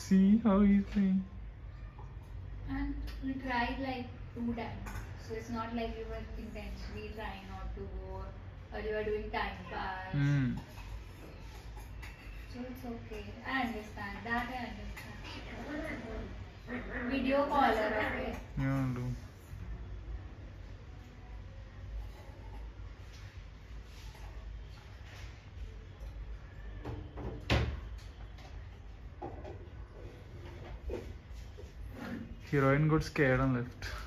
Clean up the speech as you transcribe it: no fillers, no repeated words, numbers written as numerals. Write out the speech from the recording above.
See how he's playing. And we tried like 2 times. So it's not like we were intentionally trying not to go or you were doing time pass. So it's okay. I understand. That I understand. Video caller, okay? Yeah, do. Heroine got scared and left.